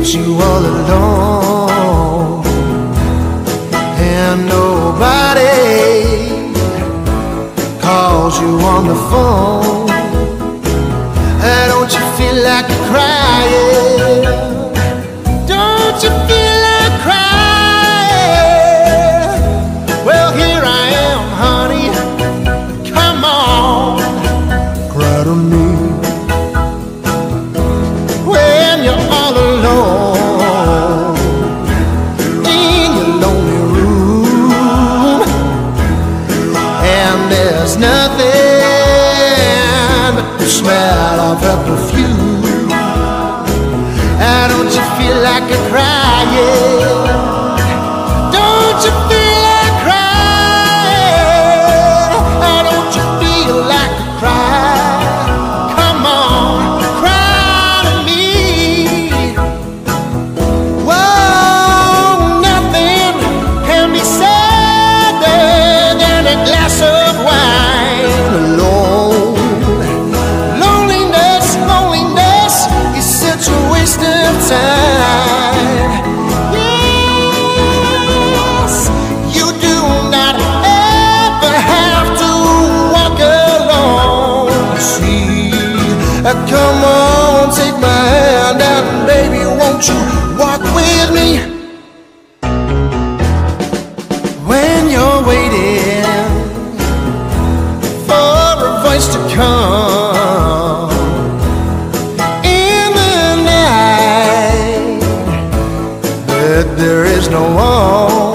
leaves you all alone, and nobody calls you on the phone. Don't you feel like crying? Don't you feel like crying? Well, here I am, honey. Come on, cry to me. When you're all alone in your lonely room, and there's nothing but the smell of her perfume. Don't you feel like crying? Don't you feel like crying? Don't you feel like crying? Come on, cry to me. Whoa, nothing can be sadder than a glass of wine alone. Loneliness is such a waste of time. Yes, you do not ever have to walk alone. See, come on, take my hand, and baby, won't you walk with me? When you're waiting for a voice to come in the night, but there is no one.